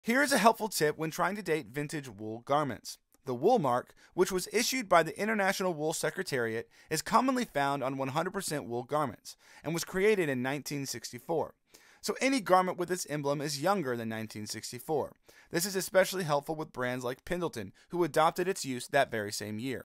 Here is a helpful tip when trying to date vintage wool garments. The wool mark, which was issued by the International Wool Secretariat, is commonly found on 100% wool garments and was created in 1964. So any garment with this emblem is younger than 1964. This is especially helpful with brands like Pendleton, who adopted its use that very same year.